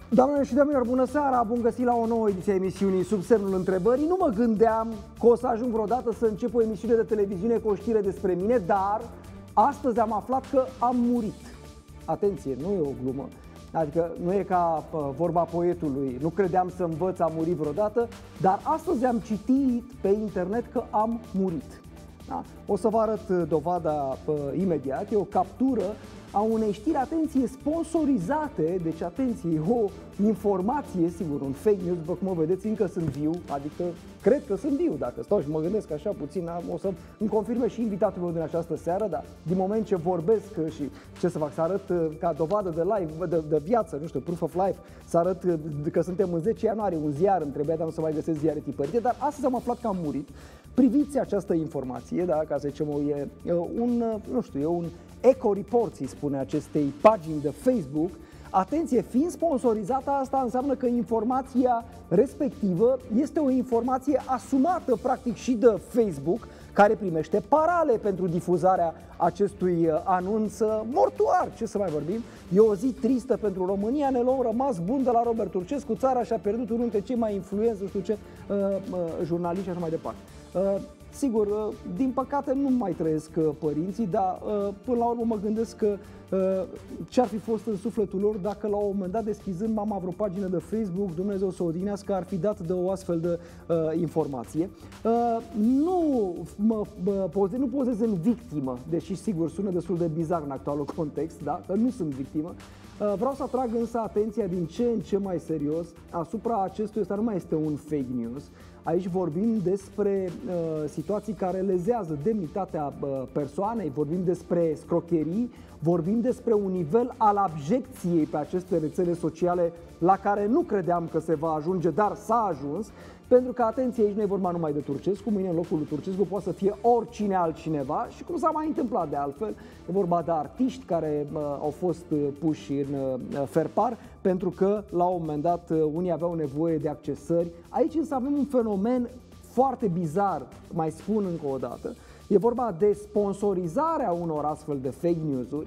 Doamnelor și domnilor, bună seara! Bun găsit la o nouă ediție a emisiunii Sub semnul întrebării. Nu mă gândeam că o să ajung vreodată să încep o emisiune de televiziune cu o știre despre mine, dar astăzi am aflat că am murit. Atenție, nu e o glumă. Adică nu e ca vorba poetului, nu credeam să învăț a muri vreodată, dar astăzi am citit pe internet că am murit. Da? O să vă arăt dovada imediat, e o captură a unei știri, atenție, sponsorizate, deci atenție, o informație, sigur, un fake news, după cum o vedeți, încă sunt viu, adică cred că sunt viu, dacă stau și mă gândesc așa puțin, o să îmi confirme și invitatul meu din această seară, dar din moment ce vorbesc și ce să fac, să arăt ca dovadă de live, de viață, nu știu, proof of life, să arăt că suntem în 10 ianuarie, un ziar, îmi trebuia, dar nu să mai găsesc ziare tipărite, dar astăzi am aflat că am murit. Priviți această informație, da, ca să zicem, e un Eco Report, îi spune acestei pagini de Facebook. Atenție, fiind sponsorizată, asta înseamnă că informația respectivă este o informație asumată practic și de Facebook, care primește parale pentru difuzarea acestui anunț mortuar. Ce să mai vorbim? E o zi tristă pentru România, ne luăm rămas bun de la Robert Turcescu, țara și-a pierdut unul dintre cei mai influenți, nu știu ce, jurnaliști și așa mai departe. Sigur, din păcate nu mai trăiesc părinții, dar până la urmă mă gândesc că ce-ar fi fost în sufletul lor dacă la un moment dat, deschizând mama vreo pagină de Facebook, Dumnezeu să o odihnească, ar fi dat de o astfel de informație. Nu pozez în victimă, deși sigur sună destul de bizar în actualul context, da? Că nu sunt victimă. Vreau să atrag însă atenția din ce în ce mai serios asupra acestui, ăsta nu mai este un fake news. Aici vorbim despre situații care lezează demnitatea persoanei, vorbim despre scrocherii, vorbim despre un nivel al abjecției pe aceste rețele sociale la care nu credeam că se va ajunge, dar s-a ajuns. Pentru că, atenție, aici nu e vorba numai de Turcescu, mâine în locul lui Turcescu poate să fie oricine altcineva și cum s-a mai întâmplat de altfel, e vorba de artiști care au fost puși în ferpar pentru că la un moment dat unii aveau nevoie de accesări. Aici însă avem un fenomen foarte bizar, mai spun încă o dată, e vorba de sponsorizarea unor astfel de fake news-uri,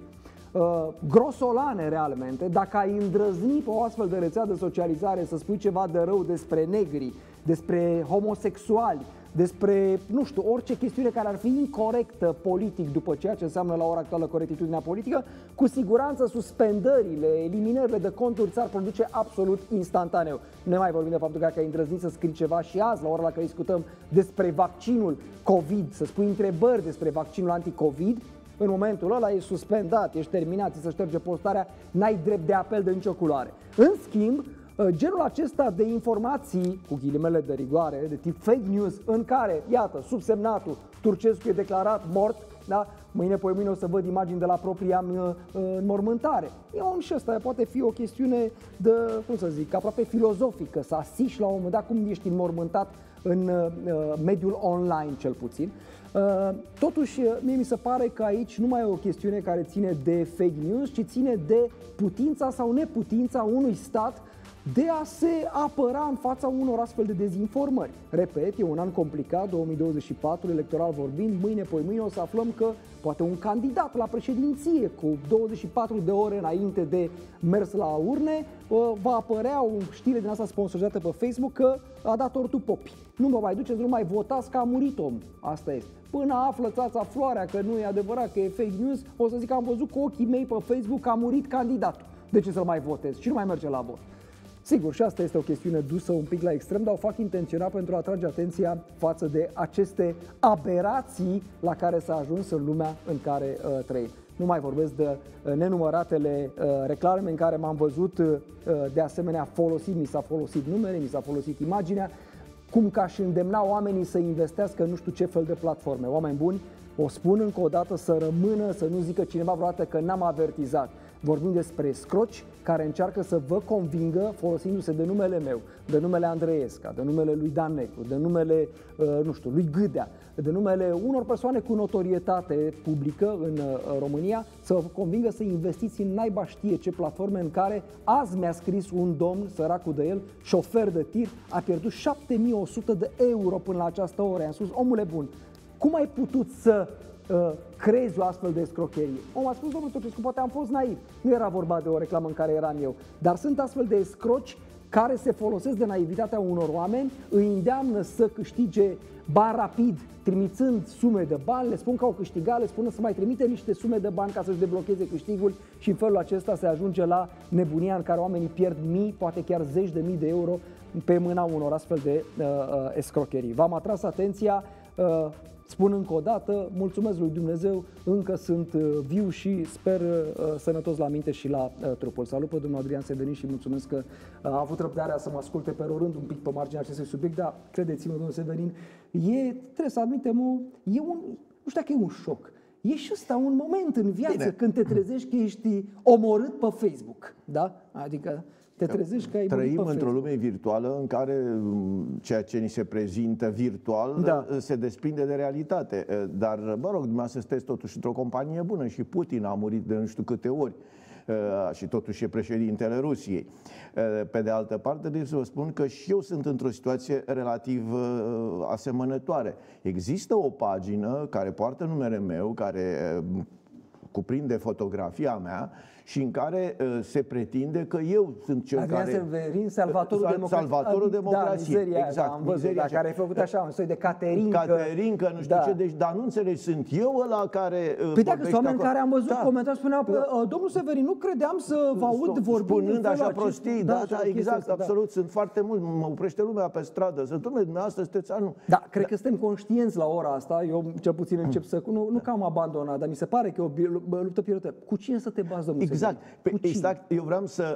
grosolane realmente. Dacă ai îndrăzni pe o astfel de rețea de socializare să spui ceva de rău despre negri, despre homosexuali, despre, nu știu, orice chestiune care ar fi incorectă politic după ceea ce înseamnă la ora actuală corectitudinea politică, cu siguranță suspendările, eliminările de conturi ți-ar produce absolut instantaneu. Nu mai vorbim de faptul că dacă ai îndrăznit să scrii ceva și azi, la ora la care discutăm despre vaccinul COVID, să spui întrebări despre vaccinul anti-COVID, în momentul ăla ești suspendat, ești terminat, ți se șterge postarea, n-ai drept de apel de nicio culoare. În schimb, genul acesta de informații, cu ghilimele de rigoare, de tip fake news, în care, iată, subsemnatul Turcescu e declarat mort, da? Mâine o să văd imagini de la propria înmormântare. Și ăsta poate fi o chestiune de, cum să zic, aproape filozofică, să asiști la un moment dat cum ești înmormântat în mediul online, cel puțin. Totuși, mie mi se pare că aici nu mai e o chestiune care ține de fake news, ci ține de putința sau neputința unui stat de a se apăra în fața unor astfel de dezinformări. Repet, e un an complicat, 2024, electoral vorbind, mâine o să aflăm că poate un candidat la președinție cu 24 de ore înainte de mers la urne va apărea o știre din asta sponsorizată pe Facebook că a dat tortul popii. Nu vă mai duceți, nu mai votați că a murit om. Asta este. Până află țața floarea că nu e adevărat, că e fake news, o să zic că am văzut cu ochii mei pe Facebook că a murit candidatul. De ce să-l mai votez? Și nu mai merge la vot. Sigur, și asta este o chestiune dusă un pic la extrem, dar o fac intenționat pentru a atrage atenția față de aceste aberații la care s-a ajuns în lumea în care trăim. Nu mai vorbesc de nenumăratele reclame în care m-am văzut de asemenea folosit, mi s-a folosit numele, mi s-a folosit imaginea, cum că aș îndemna oamenii să investească nu știu ce fel de platforme. Oameni buni, o spun încă o dată să rămână, să nu zică cineva vreodată că n-am avertizat. Vorbim despre scroci care încearcă să vă convingă folosindu-se de numele meu, de numele Andreesca, de numele lui Dan Necu, de numele, lui Gâdea, de numele unor persoane cu notorietate publică în România, să vă convingă să investiți în naiba știe ce platforme în care azi mi-a scris un domn, săracul de el, șofer de tir, a pierdut 7100 de euro până la această oră. I-am spus, omule bun, cum ai putut să crezi o astfel de escrocherie. Om a spus, domnul Tocescu, poate am fost naiv. Nu era vorba de o reclamă în care eram eu. Dar sunt astfel de escroci care se folosesc de naivitatea unor oameni, îi îndeamnă să câștige bani rapid, trimițând sume de bani, le spun că au câștigat, le spun să mai trimite niște sume de bani ca să-și deblocheze câștigul și în felul acesta se ajunge la nebunia în care oamenii pierd mii, poate chiar zeci de mii de euro pe mâna unor astfel de escrocherii. V-am atras atenția, spun încă o dată, mulțumesc lui Dumnezeu, încă sunt viu și sper sănătos la minte și la trupul. Salut pe domnul Adrian Severin și mulțumesc că a avut răbdarea să mă asculte pe rând un pic pe marginea acestui subiect, dar credeți-mă, domnul Severin, trebuie să admitem, nu știu dacă e un șoc. E și ăsta un moment în viață. Bine. Când te trezești că ești omorât pe Facebook, da? Adică te trezești că ai trăim într-o lume virtuală în care ceea ce ni se prezintă virtual se desprinde de realitate. Dar, mă rog, dumneavoastră sunteți totuși într-o companie bună și Putin a murit de nu știu câte ori și totuși e președintele Rusiei. Pe de altă parte, trebuie să vă spun că și eu sunt într-o situație relativ asemănătoare. Există o pagină care poartă numele meu, care cuprinde fotografia mea și în care se pretinde că eu sunt cel Adrian Severin, salvatorul democrației. Exact, am văzut, care ai făcut așa, un soi de Caterinca, nu știu ce, deci, dar nu înțelegi, sunt eu ăla care păi dacă sunt oameni care am văzut comentarii, spuneau, domnul Severin, nu credeam să vă aud vorbind spunând așa prostii, exact, absolut, sunt foarte mulți, mă oprește lumea pe stradă, sunt domnule, dumneavoastră sunteți anul. Da, cred că suntem conștienți la ora asta, eu cel puțin încep să, nu că am abandonat, dar mi se pare că e o luptă pierdută. Cu cine să te bazi, domnul Exact, eu vreau să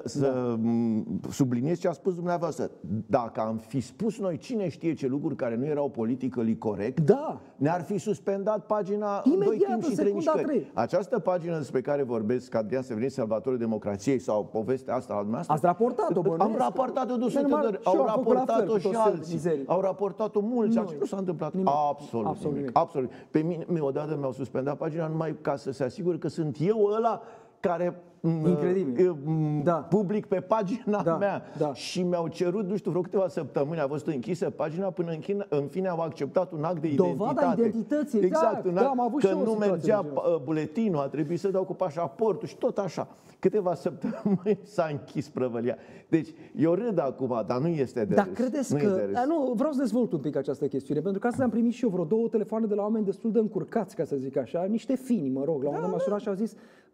subliniez ce a spus dumneavoastră. Dacă am fi spus noi cine știe ce lucruri care nu erau politically corect, ne-ar fi suspendat pagina Doi Timp și Trei Mișcări. Această pagină despre care vorbesc, Adrian Severin, salvatorul democrației, sau povestea asta la dumneavoastră, ați raportat-o, bănuiesc? Am raportat-o de 100 de ori, au raportat-o și alții, au raportat-o mulți, nu s-a întâmplat absolut nimic. Pe mine odată mi-au suspendat pagina numai ca să se asigure că sunt eu ăla care public pe pagina mea și mi-au cerut, nu știu, vreo câteva săptămâni a fost închisă pagina până în fine au acceptat un act de identitate. Dovada identității, exact, că nu mergea buletinul, a trebuit să dau cu pașaportul și tot așa. Câteva săptămâni s-a închis prăvălia. Deci, eu râd acum, dar nu este de râs. Dar credeți că... Nu, vreau să dezvolt un pic această chestiune, pentru că astăzi am primit și eu vreo 2 telefoane de la oameni destul de încurcați, ca să zic așa, niște fini, mă rog. La un moment dat m-a sunat și au zis,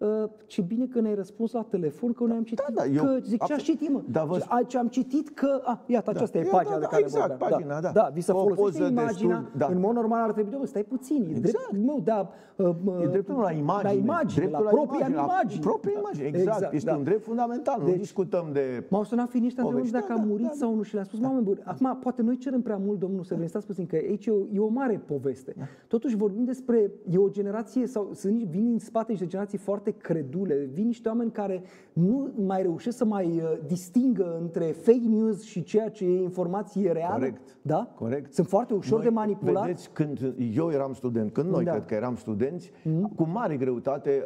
ce bine că ne-ai răspuns la telefon, că noi am citit, zic, ce-aș citi, mă? Ce am citit că... iată, aceasta e pagina de care vorbeam. Exact, pagina, da. Vi se folosește imaginea, în mod normal ar trebui, stai puțin, e dreptul meu, e dreptul la imagine, la propria imagine. Exact, este un drept fundamental, nu discutăm de... M-au sunat fiii ăștia întrebând dacă a murit sau nu și le-am spus, oameni buni, acum poate noi cerem prea mult, domnul Severin, stați puțin, că aici e o mare poveste. Totuși vorbim despre, e o generație, sau vin în spate niște generații foarte credule, vin niște oameni care nu mai reușesc să mai distingă între fake news și ceea ce e informație reală. Corect. Da? Corect. Sunt foarte ușor de manipulat. Vedeți, când eu eram student, când noi cred că eram studenți, cu mare greutate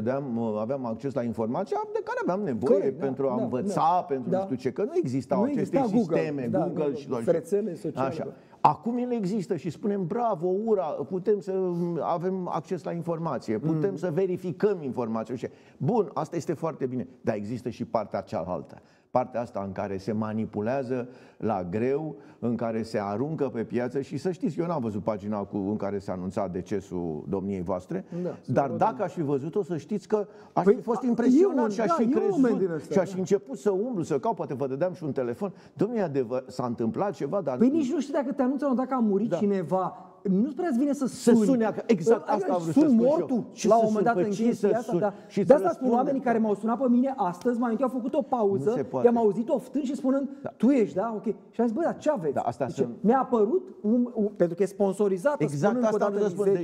aveam acces la informația de care aveam nevoie pentru a învăța, pentru nu știu ce, că nu existau aceste sisteme, Google și rețele sociale. Așa. Acum ele există și spunem bravo, ura, putem să avem acces la informație, putem să verificăm informația. Bun, asta este foarte bine, dar există și partea cealaltă. Partea asta în care se manipulează la greu, în care se aruncă pe piață și să știți, eu n-am văzut pagina în care se anunța decesul domniei voastre, dar dacă aș fi văzut-o, să știți că aș fi fost impresionat și aș fi crezut și aș fi început să umblu, să caut, poate vă dădeam și un telefon. Dom'le, s-a întâmplat ceva, dar... Păi nici nu știu dacă te anunță dacă a murit cineva. Nu prea îți vine să suni. Exact asta am vrut să spun mortul și la un moment dat în chestia asta. De asta spun oamenii care m-au sunat pe mine astăzi, mai întâi au făcut o pauză, i-am auzit oftând și spunând, tu ești, da? Ok. Și am zis, bă, dar ce aveți? Mi-a apărut, pentru că e sponsorizată, exact asta vreau să spun.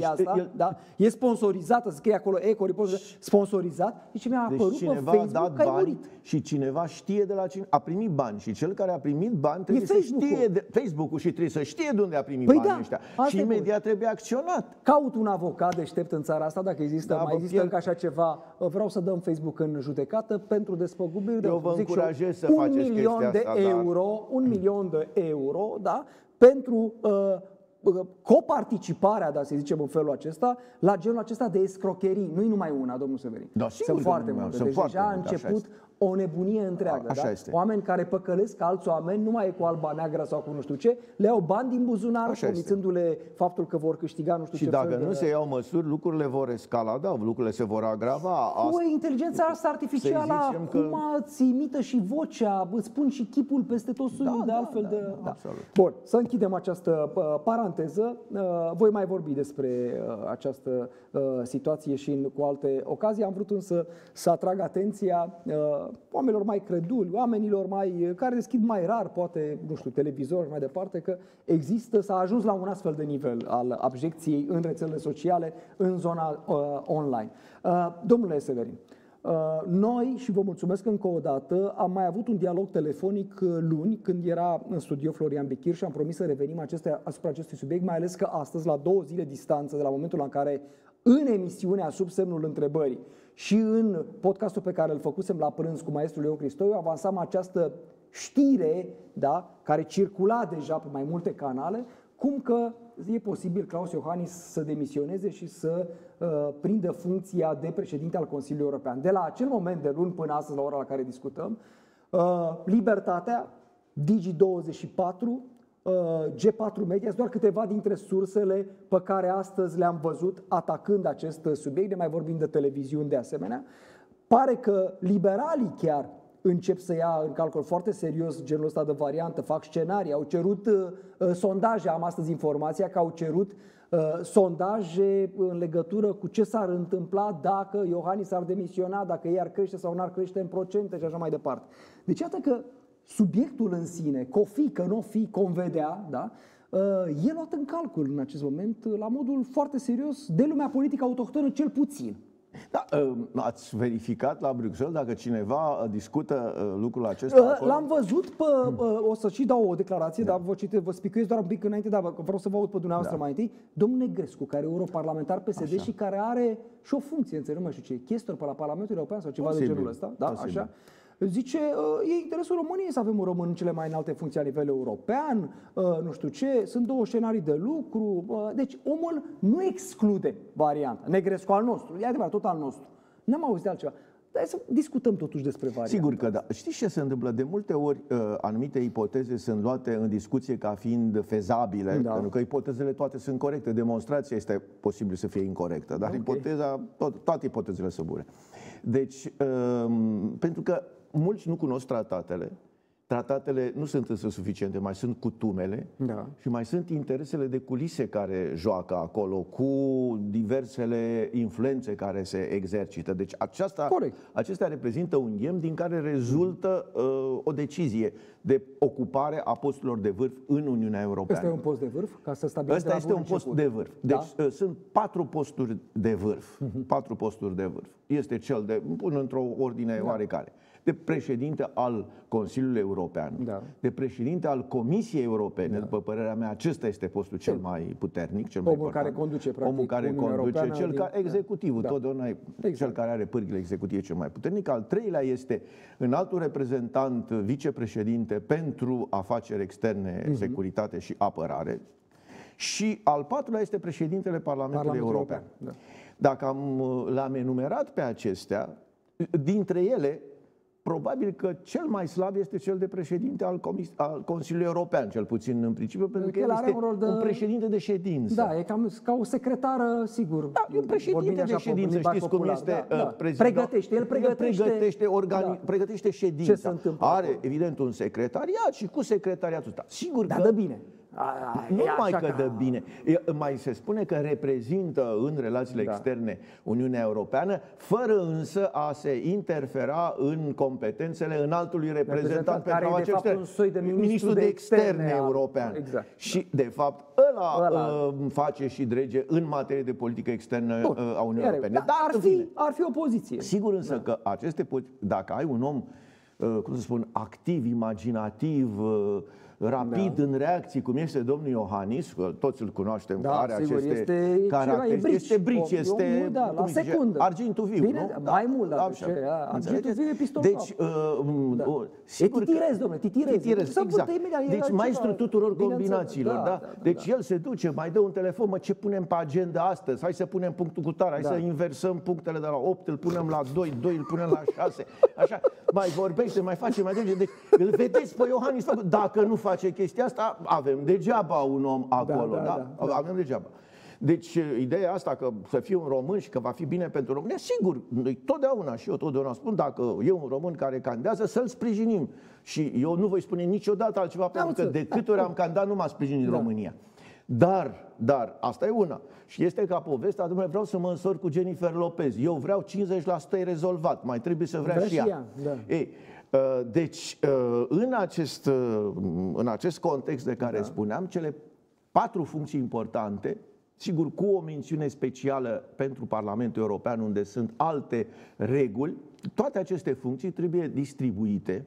E sponsorizată, scrie acolo Eco Report, sponsorizat, și mi-a apărut pe Facebook că ai murit. Și cineva știe de la cine a primit bani și cel care a primit bani trebuie să știe Facebook-ul și trebuie să știe de unde a primit banii ăștia. Și imediat trebuie acționat. Caut un avocat deștept în țara asta, dacă există, mai există încă așa ceva. Vreau să dăm Facebook în judecată pentru despăgubiri. Eu vă încurajez să faceți chestia asta. 1 milion de euro, da, pentru coparticiparea, da, să zicem în felul acesta, la genul acesta de escrocherii. Nu-i numai una, domnul Severin. Da, sunt foarte multe. Deci deja a început o nebunie întreagă. Așa da? este. Oameni care păcălesc alți oameni, nu mai e cu alba neagră sau cu nu știu ce, le iau bani din buzunar, promițându-le faptul că vor câștiga nu știu și ce dacă fel nu se iau măsuri, lucrurile vor escalada, lucrurile se vor agrava. Cu inteligența asta artificială, cum îți imită și vocea, îți spun și chipul peste tot soiul de altfel de... Bun, să închidem această paranteză. Voi mai vorbi despre această situație și cu alte ocazii. Am vrut însă să atrag atenția oamenilor mai creduli, oamenilor care deschid mai rar, poate, nu știu, televizor și mai departe, că s-a ajuns la un astfel de nivel al abjecției în rețelele sociale, în zona online. Domnule Severin, noi, și vă mulțumesc încă o dată, am mai avut un dialog telefonic luni, când era în studio Florian Bechir și am promis să revenim asupra acestui subiect, mai ales că astăzi, la 2 zile distanță de la momentul în care în emisiunea Sub semnul întrebării și în podcastul pe care îl făcusem la prânz cu maestrul Leon Cristoiu, avansam această știre, da, care circula deja pe mai multe canale, cum că e posibil Klaus Iohannis să demisioneze și să prindă funcția de președinte al Consiliului European. De la acel moment de luni până astăzi, la ora la care discutăm, Libertatea, Digi24, G4 Media, sunt doar câteva dintre sursele pe care astăzi le-am văzut atacând acest subiect, ne mai vorbim de televiziuni de asemenea. Pare că liberalii chiar încep să ia în calcul foarte serios genul ăsta de variantă, fac scenarii, au cerut sondaje, am astăzi informația că au cerut sondaje în legătură cu ce s-ar întâmpla dacă Iohannis ar demisiona, dacă ei ar crește sau n-ar crește în procente și așa mai departe. Deci iată că subiectul în sine, că o fi, că nu o fi, convedea, da, e luat în calcul în acest moment la modul foarte serios de lumea politică autohtonă, cel puțin. Da, ați verificat la Bruxelles dacă cineva discută lucrul acesta? L-am văzut o să și dau o declarație, dar vă spicuiesc doar un pic înainte, dar vreau să vă aud pe dumneavoastră mai întâi. Domnul Negrescu, care e europarlamentar PSD și care are și o funcție, înțeleg, nu mai știu ce, chestor pe la Parlamentul European sau ceva de genul ăsta, da, așa. Zice, e interesul României să avem un român în cele mai înalte funcții la nivel european, nu știu ce, sunt 2 scenarii de lucru. Deci omul nu exclude varianta. Negrescu al nostru, e adevărat, tot al nostru. N-am auzit de altceva. Dar să discutăm totuși despre varianta. Sigur că da. Știți ce se întâmplă? De multe ori anumite ipoteze sunt luate în discuție ca fiind fezabile, pentru că ipotezele toate sunt corecte. Demonstrația este posibil să fie incorectă, dar ipoteza, toate ipotezele sunt bune. Deci, pentru că mulți nu cunosc tratatele. Tratatele nu sunt însă suficiente, mai sunt cutumele și mai sunt interesele de culise care joacă acolo, cu diversele influențe care se exercită. Deci acestea reprezintă un ghem din care rezultă o decizie de ocupare a posturilor de vârf în Uniunea Europeană. Ăsta e un post de vârf? Ca să stabilim Ăsta este un post de vârf. Deci sunt 4 posturi de vârf. 4 posturi de vârf. Este cel de, pun într-o ordine oarecare, de președinte al Consiliului European, de președinte al Comisiei Europene. După părerea mea, acesta este postul cel mai puternic, cel mai important. Care conduce, practic, omul care conduce, cel care executivul, totdeauna cel care are pârghile executive cel mai puternic. Al 3-lea este înaltul reprezentant, vicepreședinte pentru afaceri externe, securitate și apărare. Și al 4-lea este președintele Parlamentului European. Dacă l-am enumerat pe acestea, dintre ele, probabil că cel mai slab este cel de președinte al Consiliului European, cel puțin în principiu, pentru că el este un președinte de ședință. Da, e ca o secretară, sigur. Da, e un președinte de ședință, știți cum este pregătește ședința. Ce se întâmplă? Are, evident, un secretariat și cu secretariatul ăsta. Sigur că dă bine. Nu numai că dă bine, mai se spune că reprezintă în relațiile externe Uniunea Europeană, fără însă a se interfera în competențele înaltului reprezentant pentru afaceri externe, ministrul de externe european. Și, de fapt, ăla face și drege în materie de politică externă a Uniunii Europene. Dar ar fi o poziție. Sigur însă că aceste poziții, dacă ai un om, cum să spun, activ, imaginativ, rapid în reacții, cum este domnul Iohannis, că toți îl cunoaștem, are sigur, aceste caracteristici. Este brici, este la secundă. argintul viu. Bine, nu? mai mult, argintul viu e pistol. Deci, sigur, titirez, domnule, titirez. Exact. Deci maestru tuturor combinațiilor. Da? Deci el se duce, mai dă un telefon, mă, ce punem pe agenda astăzi? Hai să punem punctul cu tare, hai să inversăm punctele de la 8, îl punem la 2, 2 îl punem la 6. Așa, mai vorbește, mai face, mai duce. Deci îl vedeți pe Iohannis, dacă nu face chestia asta, avem degeaba un om acolo. Avem degeaba. Deci ideea asta că să fie un român și că va fi bine pentru România, sigur, noi totdeauna și eu totdeauna spun, dacă e un român care candidează, să-l sprijinim. Și eu nu voi spune niciodată altceva, pentru că de câte ori am candidat nu m-a sprijinit România. Dar, asta e una. Și este ca povestea, domnule, vreau să mă însor cu Jennifer Lopez. Eu vreau 50% e rezolvat, mai trebuie să vrea și ea. Ei, deci, în acest context de care spuneam, cele 4 funcții importante, sigur, cu o mențiune specială pentru Parlamentul European, unde sunt alte reguli, toate aceste funcții trebuie distribuite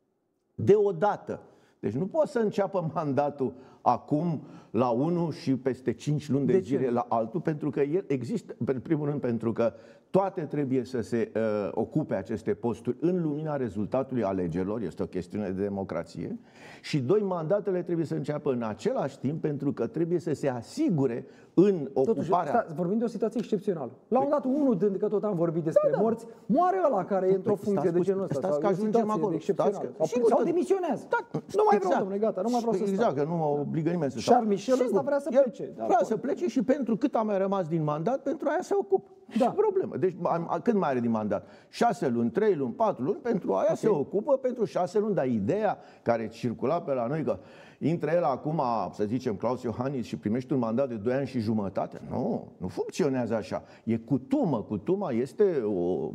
deodată. Deci nu poți să înceapă mandatul acum la unul și peste 5 luni de zile la altul, pentru că el există, în primul rând, pentru că toate trebuie să se ocupe aceste posturi în lumina rezultatului alegerilor, este o chestiune de democrație, și 2, mandatele trebuie să înceapă în același timp, pentru că trebuie să se asigure în ocuparea... Totuși, vorbim de o situație excepțională. La un dat, unul, dând că tot am vorbit despre morți, moare ăla care e într-o funcție de genul ăsta. Stați că ajungem acolo. Sau demisionează. Nu mai vreau, domnule, gata, nu mai vreau să stau. Exact, că nu mă obligă nimeni să stau. Charles Michel ăsta vrea să plece. Vrea să plece și pentru cât a mai rămas din mandat, pentru aia se ocupă. Problemă. Deci cât mai are din mandat? 6 luni, 3 luni, 4 luni, pentru aia se ocupă pentru 6 luni. Dar ideea care circula pe la noi, că intră el acum, să zicem, Klaus Iohannis, și primește un mandat de 2 ani și jumătate. Nu funcționează așa. E cutumă. Cutuma este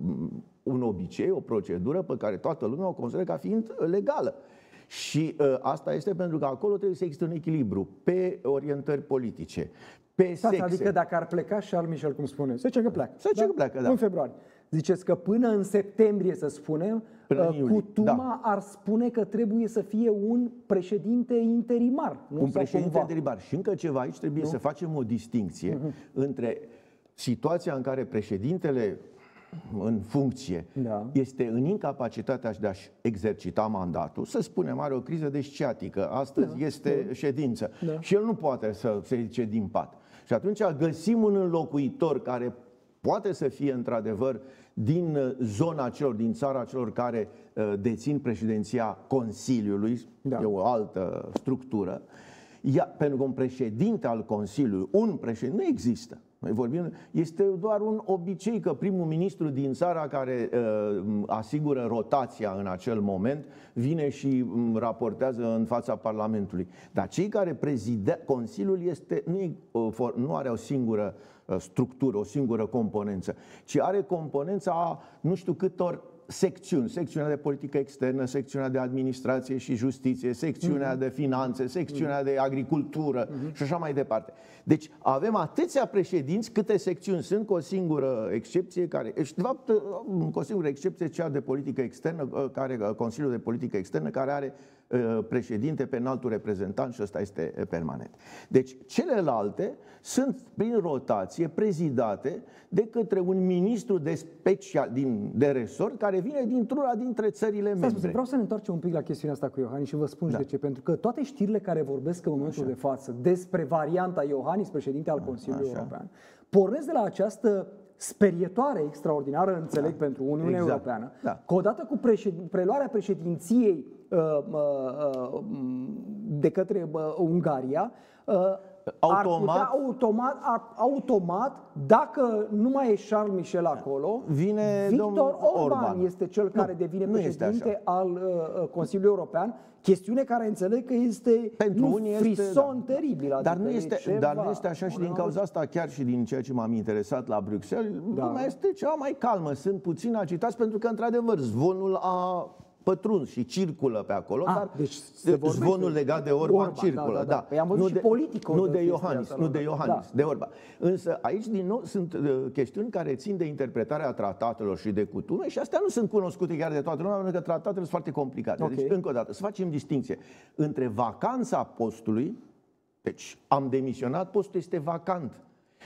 un obicei, o procedură pe care toată lumea o consideră ca fiind legală. Și asta este pentru că acolo trebuie să existe un echilibru pe orientări politice, pe sexe. Adică dacă ar pleca Charles Michel, cum spune, să zicem că pleacă. Să zicem că pleacă, da. În februarie. Ziceți că până în septembrie, să spunem, cutuma ar spune că trebuie să fie un președinte interimar. Un președinte interimar. Și încă ceva, aici trebuie să facem o distincție între situația în care președintele în funcție este în incapacitatea de a-și exercita mandatul, să spunem, are o criză de sciatică, astăzi este ședință și el nu poate să se ridice din pat. Și atunci găsim un înlocuitor care poate să fie într-adevăr din zona celor, din țara celor care dețin președinția Consiliului, e o altă structură. Pentru că un președinte al Consiliului, un președinte, nu există. Noi vorbim, este doar un obicei că primul ministru din țara care asigură rotația în acel moment vine și raportează în fața Parlamentului. Dar cei care prezidă Consiliul nu are o singură structură, o singură componență, ci are componența a nu știu câtor secțiuni, secțiunea de politică externă, secțiunea de administrație și justiție, secțiunea de finanțe, secțiunea de agricultură și așa mai departe. Deci avem atâția președinți câte secțiuni sunt, cu o singură excepție, de fapt, cu o singură excepție, cea de politică externă, Consiliul de Politică Externă, care are președinte pe înaltul reprezentant și ăsta este permanent. Deci celelalte sunt prin rotație prezidate de către un ministru de resort care vine dintr-una dintre țările membre. Vreau să ne întoarcem un pic la chestiunea asta cu Iohannis și vă spun de ce. Pentru că toate știrile care vorbesc în momentul de față despre varianta Iohannis, președinte al Consiliului European, pornesc de la această sperietoare extraordinară, înțeleg, pentru Uniunea Europeană, că odată cu preluarea președinției de către Ungaria, automat, dacă nu mai e Charles Michel acolo, Viktor Orban este cel care devine președinte al Consiliului European. Chestiune care înțeleg că este un frison teribil. Dar nu este așa și din cauza asta, chiar și din ceea ce m-am interesat la Bruxelles, lumea este ceva mai calmă. Sunt puțin agitați pentru că, într-adevăr, zvonul a pătruns și circulă pe acolo, dar deci zvonul legat de Orban circulă. Da. Păi am văzut și politic. Nu de Iohannis, de Orban. Însă aici, din nou, sunt chestiuni care țin de interpretarea tratatelor și de cutume și astea nu sunt cunoscute chiar de toată lumea, pentru că tratatele sunt foarte complicate. Okay. Deci, încă o dată, să facem distinție între vacanța postului, deci am demisionat, postul este vacant,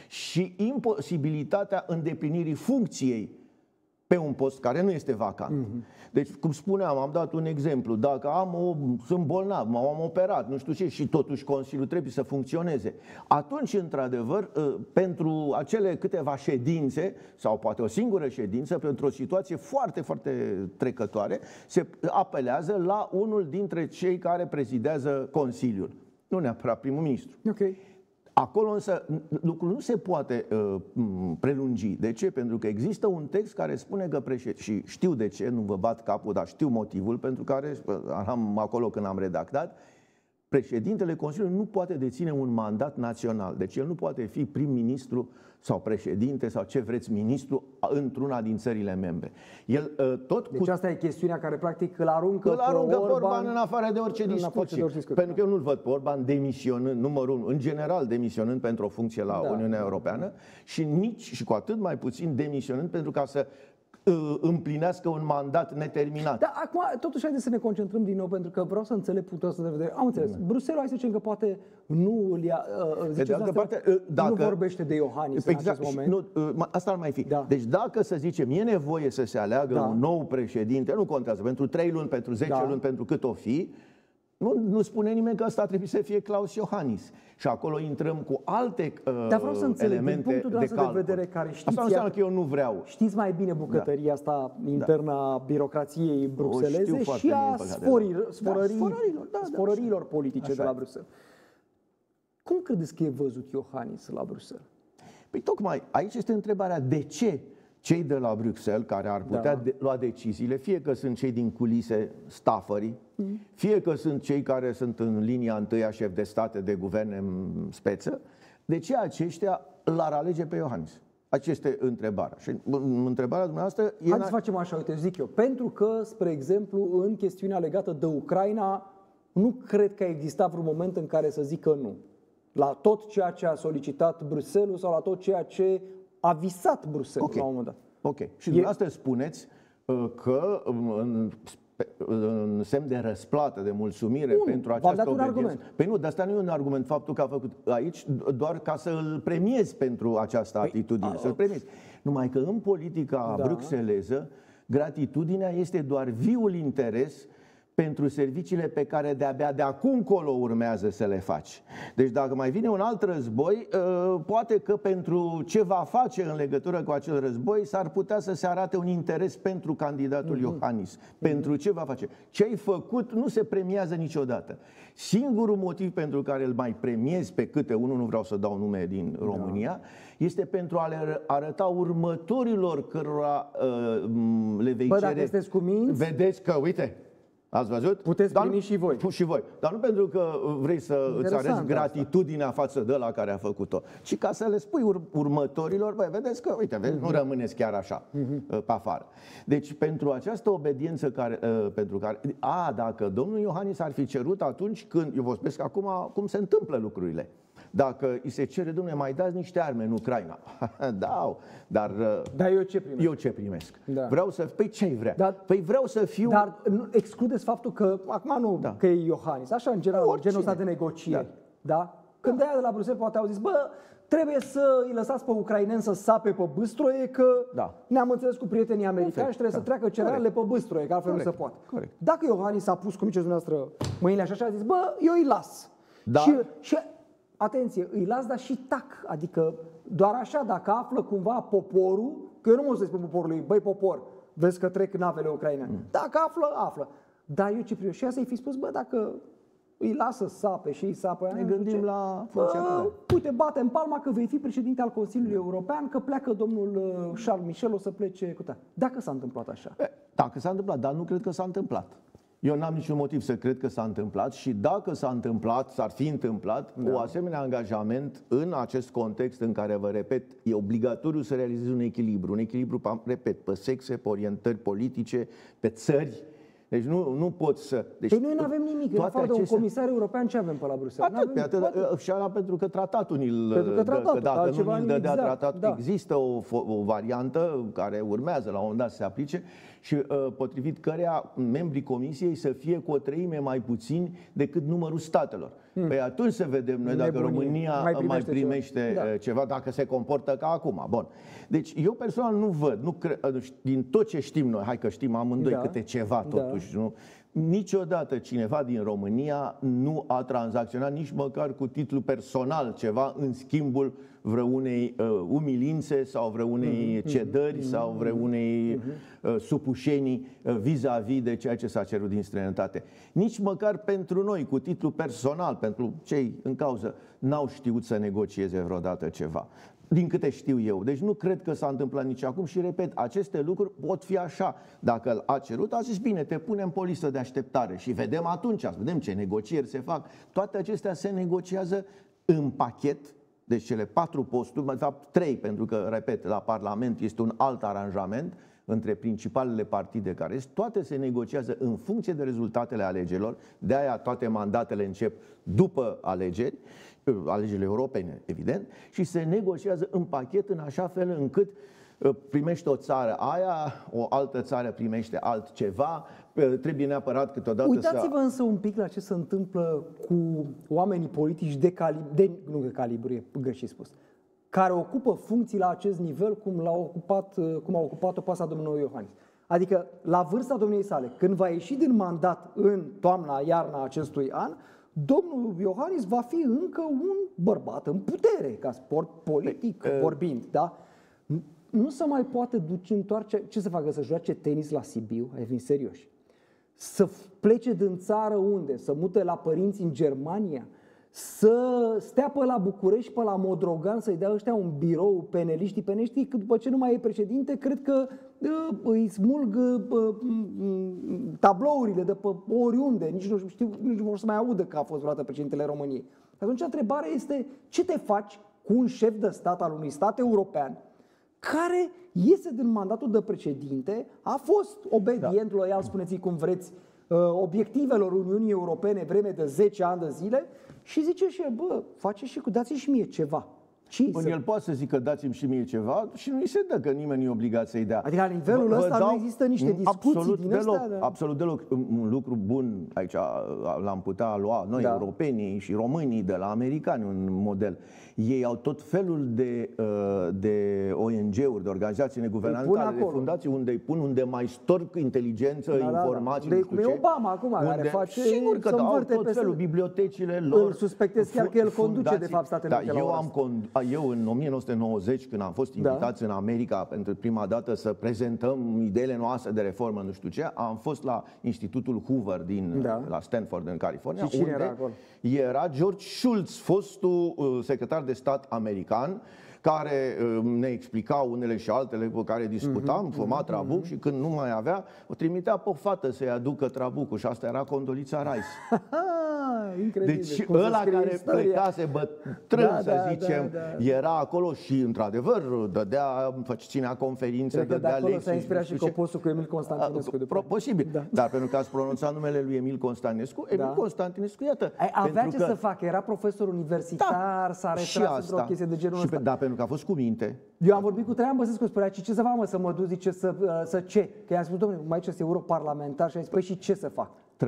și imposibilitatea îndeplinirii funcției pe un post care nu este vacant. Deci, cum spuneam, am dat un exemplu. Dacă sunt bolnav, m-am operat, nu știu ce, și totuși Consiliul trebuie să funcționeze, atunci, într-adevăr, pentru acele câteva ședințe, sau poate o singură ședință, pentru o situație foarte, foarte trecătoare, se apelează la unul dintre cei care prezidează Consiliul. Nu neapărat primul ministru. Okay. Acolo însă lucrul nu se poate prelungi. De ce? Pentru că există un text care spune că și știu de ce, nu vă bat capul, dar știu motivul pentru care am acolo când am redactat, președintele Consiliului nu poate deține un mandat național. Deci el nu poate fi prim-ministru sau președinte sau ce vreți, ministru într-una din țările membre. El deci asta e chestiunea care practic îl aruncă pe Orban în afară de orice discuție. Pentru că eu nu-l văd pe Orban demisionând, numărul 1, în general demisionând pentru o funcție la Uniunea Europeană și cu atât mai puțin demisionând pentru ca să împlinească un mandat neterminat. Dar acum, totuși, haideți să ne concentrăm din nou, pentru că vreau să înțeleg punctul ăsta de vedere. Am înțeles. Bruxelles, hai să zicem că poate nu îl ia, pe de altă parte, dacă nu vorbește de Iohannis în acest moment. Nu, asta ar mai fi. Da. Deci dacă, să zicem, e nevoie să se aleagă un nou președinte, nu contează, pentru 3 luni, pentru 10 luni, pentru cât o fi, nu spune nimeni că ăsta trebuie să fie Klaus Iohannis. Și acolo intrăm cu alte Dar vreau să înțeleg, din punctul de vedere care știți... Asta nu înseamnă că eu nu vreau. Știți mai bine bucătăria asta internă a birocrației bruxeleze și a sforărilor politice de la Bruxelles. Cum credeți că e văzut Iohannis la Bruxelles? Păi tocmai aici este întrebarea de ce cei de la Bruxelles, care ar putea lua deciziile, fie că sunt cei din culise, staffării, fie că sunt cei care sunt în linia întâia, șef de state, de guverne în speță, de ce aceștia l-ar alege pe Iohannis? Aceasta este întrebarea. Și întrebarea dumneavoastră e... Haideți să facem așa, uite, zic eu. Pentru că, spre exemplu, în chestiunea legată de Ucraina, nu cred că a existat vreun moment în care să zică nu. La tot ceea ce a solicitat Bruxelles sau la tot ceea ce a visat Bruxelles la un moment dat. Ok. Și dumneavoastră spuneți că în semn de răsplată, de mulțumire pentru această obediență. Păi nu, dar asta nu e un argument, faptul că a făcut aici doar ca să îl premiezi pentru această atitudine, să-l premiezi. Numai că în politica bruxeleză, gratitudinea este doar viul interes pentru serviciile pe care de-abia de acum încolo urmează să le faci. Deci dacă mai vine un alt război, poate că pentru ce va face în legătură cu acel război s-ar putea să se arate un interes pentru candidatul Iohannis. Pentru ce va face. Ce ai făcut nu se premiază niciodată. Singurul motiv pentru care îl mai premiezi pe câte unul, nu vreau să dau nume din România, este pentru a le arăta următorilor cărora le vei cere. Dacă sunteți cuminți, vedeți că, uite, ați văzut? Puteți primi și voi. Și voi. Dar nu pentru că vrei să îți arăți gratitudinea față de ăla care a făcut-o, ci ca să le spui următorilor, băi, vedeți că, uite, nu rămâneți chiar așa, pe afară. Deci, pentru această obediență pentru care... dacă domnul Iohannis ar fi cerut atunci când... Eu vă spun că acum cum se întâmplă lucrurile. Dacă îi se cere, domnule, mai dați niște arme în Ucraina. Dar eu ce primesc? Eu ce primesc? Vreau să... Păi ce-i vrea? Păi vreau să fiu... Dar nu excludeți faptul că, acum nu că e Iohannis, așa în general, genul ăsta de negocieri. Când de aia de la Bruxelles poate au zis, trebuie să îi lăsați pe ucraineni să sape pe bâstroie, că ne-am înțeles cu prietenii americani și trebuie să treacă cerealele pe bâstroie, că altfel nu se poate. Dacă Iohannis a pus, cum ziceți dumneavoastră, mâinile așa și a zis, eu îi las. Și atenție, îi las, dar și tac. Adică doar așa, dacă află cumva poporul, că eu nu mă să spun poporului, băi popor, vezi că trec navele ucrainene. Dacă află. Dar eu ce priu? Și să-i fi spus, dacă îi lasă sape și îi sapă, ne gândim la uite, bate în palma că vei fi președinte al Consiliului European, că pleacă domnul Charles Michel, o să plece cu tine. Dacă s-a întâmplat așa. Dacă s-a întâmplat, dar nu cred că s-a întâmplat. Eu n-am niciun motiv să cred că s-a întâmplat și dacă s-a întâmplat, s-ar fi întâmplat, o asemenea angajament în acest context în care, vă repet, e obligatoriu să realizezi un echilibru, repet, pe sexe, pe orientări politice, pe țări, Deci nu poți să... Deci, păi noi nu avem nimic. În afară de un comisar european, ce avem pe la Bruxelles? Pentru că tratatul dacă nu îl dădea tratatul. Da. Există o variantă care urmează la un moment dat să se aplice și potrivit căreia membrii Comisiei să fie cu o treime mai puțini decât numărul statelor. Păi atunci să vedem noi dacă România mai primește ceva, dacă se comportă ca acum. Bun. Deci eu personal nu văd, din tot ce știm noi, hai că știm amândoi câte ceva totuși, nu? Niciodată cineva din România nu a tranzacționat nici măcar cu titlu personal ceva în schimbul vreunei umilințe sau vreunei cedări sau vreunei supușenii vis-a-vis de ceea ce s-a cerut din străinătate. Nici măcar pentru noi, cu titlu personal, pentru cei în cauză, n-au știut să negocieze vreodată ceva. Din câte știu eu. Deci nu cred că s-a întâmplat nici acum și, repet, aceste lucruri pot fi așa. Dacă a cerut, a zis, bine, te punem pe o listă de așteptare și vedem atunci, vedem ce negocieri se fac. Toate acestea se negociază în pachet, deci cele 4 posturi, de fapt 3, pentru că, repet, la Parlament este un alt aranjament între principalele partide care sunt, toate se negociază în funcție de rezultatele alegerilor, de aia toate mandatele încep după alegeri, alegerile europene, evident, și se negociază în pachet în așa fel încât primește o țară aia, o altă țară primește altceva, trebuie neapărat câteodată Uitați-vă însă un pic la ce se întâmplă cu oamenii politici nu de calibru, e greșit spus, care ocupă funcții la acest nivel cum a ocupat-o pe asta domnul Iohannis. Adică la vârsta domniei sale, când va ieși din mandat în toamna-iarna acestui an, domnul Iohannis va fi încă un bărbat în putere, ca sport politic vorbind, da? Nu se mai poate întoarce, ce să facă, să joace tenis la Sibiu, ai fi serioși, să plece din țară unde, să mute la părinți în Germania, să stea pe la București, pe la Modrogan, să-i dea ăștia un birou peneliștii, că după ce nu mai e președinte, cred că îi smulg tablourile de pe oriunde, nici nu vor să mai audă că a fost vreodată președintele României. Atunci întrebarea este, ce te faci cu un șef de stat al unui stat european care iese din mandatul de președinte, a fost obedient, loial, spuneți-i cum vreți, obiectivelor Uniunii Europene vreme de 10 ani de zile și zice și bă, face și dați-mi și mie ceva. Bun, el poate să zică dați-mi și mie ceva și nu îi se dă, că nimeni nu e obligat să-i dea. Adică la nivelul ăsta nu există niște discuții din astea? Absolut deloc. Un lucru bun aici l-am putea lua noi, europenii și românii, de la americani, un model. Ei au tot felul de ONG-uri, de organizații neguvernamentale, de fundații unde mai storc inteligență, informații, nu știu ce. E Obama acum, care face... Sigur că au tot felul, bibliotecile lor. Îl suspectez chiar că el conduce, de fapt, Statele Unite la ora asta. Eu în 1990, când am fost invitați în America pentru prima dată să prezentăm ideile noastre de reformă, nu știu ce, am fost la Institutul Hoover la Stanford, în California, și cine era acolo? Era George Shultz, fostul secretar de stat american, care ne explica unele și altele cu care discutam, fuma trabuc și când nu mai avea, o trimitea pe o fată să-i aducă trabucul și asta era Condolița Rice. Incredibil. Deci ăla care plecase bătrân, să zicem, era acolo și într-adevăr ținea conferințe, dădea lecții. Cred că de acolo s-a inspirat și Coposul cu Emil Constantinescu. Posibil, dar pentru că ați pronunțat numele lui Emil Constantinescu, Emil Constantinescu, iată. Avea ce să facă, era profesor universitar, s-a retras într-o chestie de genul ăsta. Da, pentru că a fost cu minte. Eu am vorbit cu Traian Băsescu, spunea, ce să fac, mă, să mă duc, zice, să ce? Că i-am spus, domnule, mai ce, europarlamentar, și a zis, păi și ce să fac?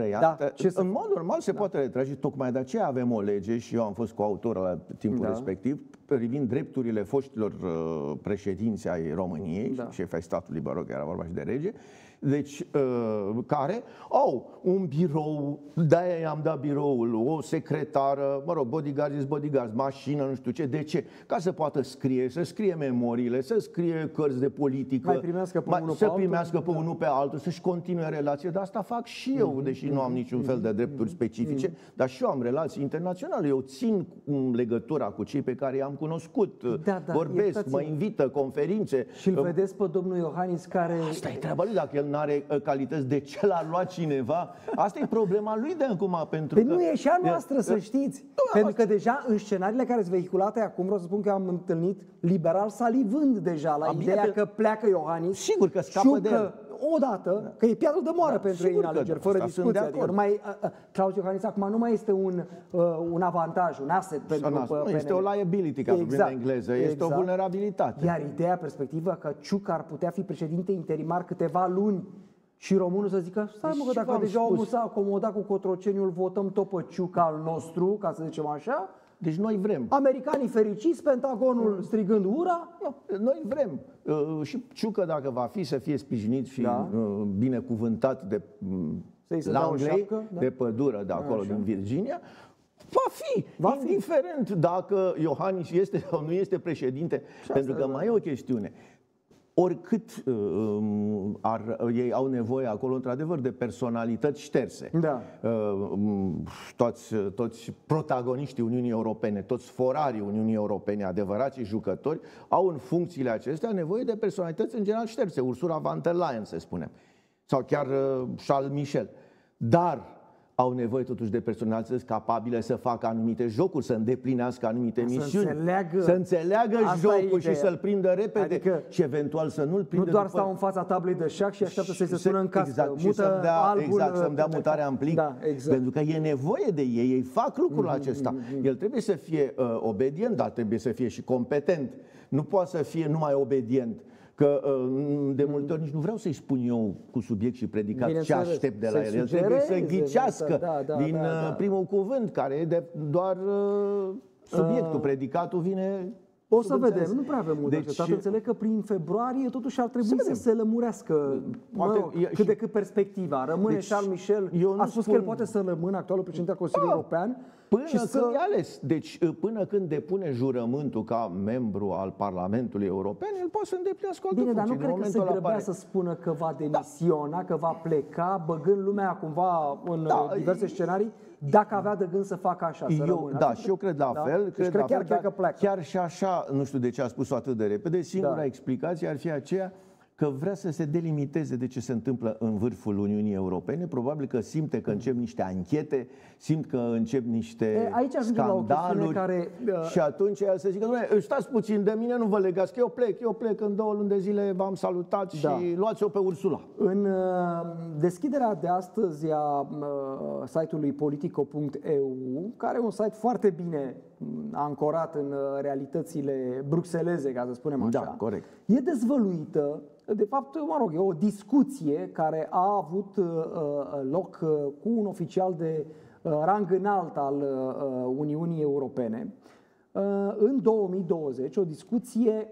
În mod normal se poate retrage, tocmai de aceea avem o lege și eu am fost coautor la timpul respectiv, privind drepturile foștilor președinți ai României, șefi ai statului, mă rog, era vorba și de rege, deci care au un birou, de-aia i-am dat biroul, o secretară, mă rog, bodyguards, mașină, nu știu ce, de ce? Ca să poată scrie, să scrie memoriile, să scrie cărți de politică, să primească pe unul pe altul, să-și continue relație, dar asta fac și eu, deși nu am niciun fel de drepturi specifice, dar și eu am relații internaționale, eu țin legătura cu cei pe care i-am cunoscut, vorbesc, mă invită, conferințe. Și îl vedeți pe domnul Iohannis care... Asta e treaba lui, dacă el nu are calități, de ce l-a luat cineva? Asta e problema lui de acum, pentru că... nu e și a noastră, să știți. Pentru că deja în scenariile care sunt vehiculate acum, vreau să spun că am întâlnit liberal salivând deja la ideea că pleacă Iohannis. Sigur că scapă de el. odată, că e piatră de moară pentru ei în alegeri, fără discuție. Adică Claus Iohannis acum nu mai este un avantaj, un asset pentru PNL. Este o liability, ca vorbim în engleză, este o vulnerabilitate. Iar ideea, perspectivă că Ciucă ar putea fi președinte interimar câteva luni și românul să zică, stai mă, că dacă deja omul s-a acomodat cu Cotroceniu, îl votăm tot pe Ciucă al nostru, ca să zicem așa. Deci noi vrem. Americanii fericiți, Pentagonul strigând ura. Noi vrem. Și Ciucă, dacă va fi, să fie sprijinit și binecuvântat de Langley, de pădură de acolo, din Virginia. Va fi, indiferent dacă Iohannis este sau nu este președinte, pentru că mai e o chestiune. Oricât ei au nevoie acolo, într-adevăr, de personalități șterse. Da. Toți protagoniștii Uniunii Europene, toți forarii Uniunii Europene, adevărații jucători, au în funcțiile acestea nevoie de personalități în general șterse. Ursula von der Leyen, să spunem, sau chiar Charles Michel. Dar au nevoie totuși de personalități capabile să facă anumite jocuri, să îndeplinească anumite misiuni, să înțeleagă jocul și să-l prindă repede, adică, și eventual să nu-l prindă. Nu doar stau în fața tablei de șac și așteaptă să-i se sună în casă. Exact, și să-mi dea mutarea în plic, pentru că e nevoie de ei fac lucrul acesta. El trebuie să fie obedient, dar trebuie să fie și competent. Nu poate să fie numai obedient. Că de multe ori nici nu vreau să-i spun eu cu subiect și predicat ce aștept de la el. El trebuie să ghicească din primul cuvânt, care e doar subiectul. Predicatul vine... O să vedem, nu prea avem mult de așteptat. Înțeleg că prin februarie totuși ar trebui să se lămurească cât de cât perspectiva. Rămâne Charles Michel, a spus că el poate să rămână actualul președinte al Consiliului European. Până când e ales. Deci până când depune jurământul ca membru al Parlamentului European, el poate să îndeplinească o altă funcție. Dar nu cred că se grăbea să spună că va demisiona, că va pleca, băgând lumea cumva în diverse scenarii, dacă avea de gând să facă așa, să rămână. Și eu cred la fel. Chiar și așa, nu știu de ce a spus-o atât de repede, singura explicație ar fi aceea că vrea să se delimiteze de ce se întâmplă în vârful Uniunii Europene. Probabil că simte că încep niște anchete, simt că încep niște scandaluri și atunci el se zice, stați puțin de mine, nu vă legați, că eu plec în 2 luni de zile, v-am salutat și luați-o pe Ursula. În deschiderea de astăzi a site-ului politico.eu, care e un site foarte bine ancorat în realitățile bruxeleze, ca să spunem așa, corect. E dezvăluită, de fapt, e o discuție care a avut loc cu un oficial de rang înalt al Uniunii Europene în 2020, o discuție,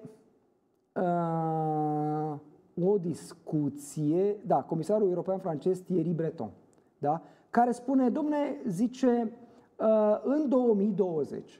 comisarul european francez Thierry Breton, care spune, domne, zice, în 2020,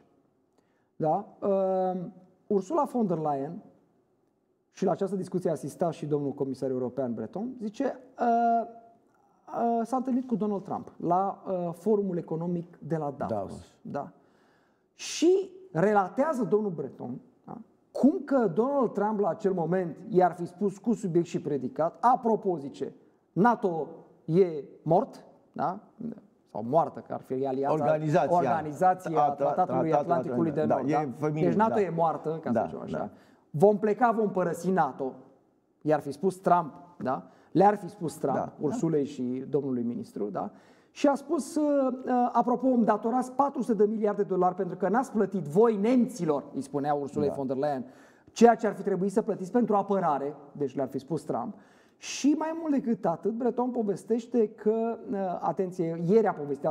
Ursula von der Leyen, și la această discuție asista și domnul comisar european Breton, zice, s-a întâlnit cu Donald Trump la forumul economic de la Davos. Și relatează domnul Breton cum că Donald Trump la acel moment i-ar fi spus cu subiect și predicat, apropo, zice, NATO e mort, sau moartă, că ar fi Organizația Tratatului Atlanticului de Nord. Deci NATO e moartă, ca să zicem așa. Vom pleca, vom părăsi NATO. I-ar fi spus Trump, le-ar fi spus Trump, Ursulei și domnului ministru, și a spus, apropo, îmi datorați 400 de miliarde de dolari pentru că n-ați plătit voi nemților, îi spunea Ursulei von der Leyen, ceea ce ar fi trebuit să plătiți pentru apărare, deci le-ar fi spus Trump. Și mai mult decât atât, Breton povestește că, atenție, ieri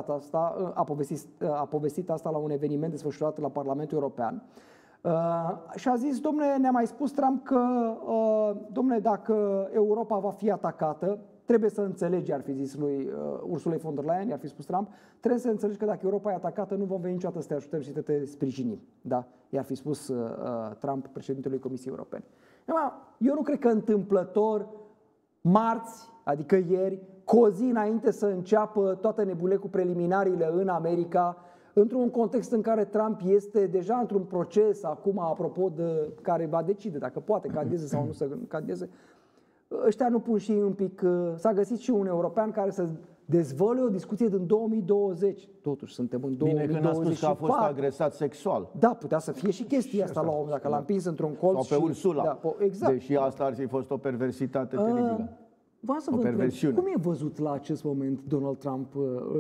a povestit asta la un eveniment desfășurat la Parlamentul European, și a zis, domnule, ne-a mai spus Trump că, domnule, dacă Europa va fi atacată, trebuie să înțelegi, ar fi zis lui Ursulei von der Leyen, i-ar fi spus Trump, trebuie să înțelegi că dacă Europa e atacată, nu vom veni niciodată să te ajutăm și să te sprijinim. I-ar fi spus Trump, președintelui Comisiei Europene. Eu nu cred că întâmplător, marți, adică ieri, cu o zi înainte să înceapă toate nebulecul preliminariile în America, într-un context în care Trump este deja într-un proces, acum, apropo de care va decide dacă poate candideze sau nu să candideze, ăștia nu pun și un pic... S-a găsit și un european care să dezvăluie o discuție din 2020. Totuși, suntem în 2024. Bine că n-a spus că a fost agresat sexual. Putea să fie și chestia asta la un moment, dacă l-a împins într-un colț. Sau pe Ursula. Exact. Deși asta ar fi fost o perversitate teribilă. o perversiune. Cum e văzut la acest moment Donald Trump?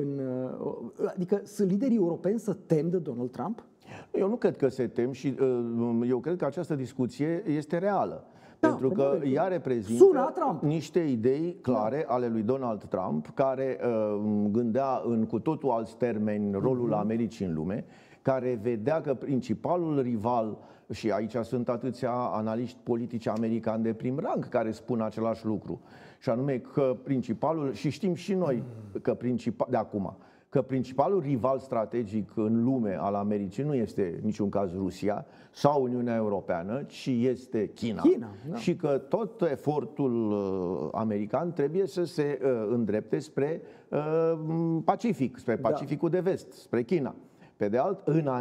Adică sunt liderii europeni să tem de Donald Trump? Eu nu cred că se tem și eu cred că această discuție este reală. Pentru că ea reprezintă niște idei clare ale lui Donald Trump, care gândea în cu totul alți termeni rolul Americii în lume, care vedea că principalul rival, și aici sunt atâția analiști politici americani de prim rang care spun același lucru, și anume că principalul, și știm și noi că de acum, că principalul rival strategic în lume al Americii nu este niciun caz Rusia sau Uniunea Europeană, ci este China. Da. Și că tot efortul american trebuie să se îndrepte spre Pacific, spre Pacificul de Vest, spre China. Pe de altă, în